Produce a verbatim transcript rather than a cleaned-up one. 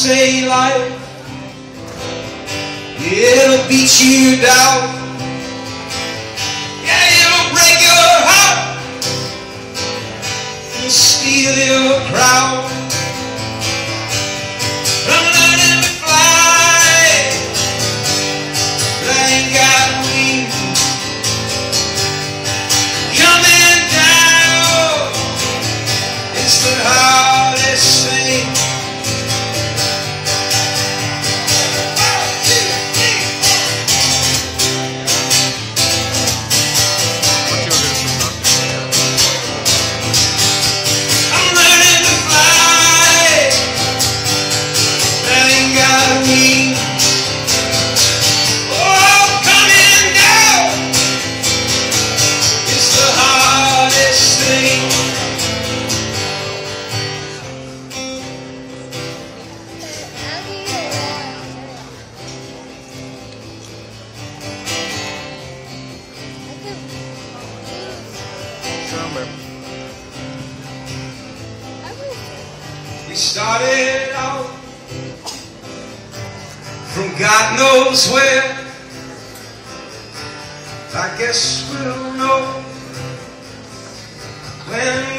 say life, it'll beat you down. Yeah, it'll break your heart and steal your crown. I'm learning to fly, but I ain't got wings. Coming down, it's the hardest thing. We started out from God knows where. I guess we'll know when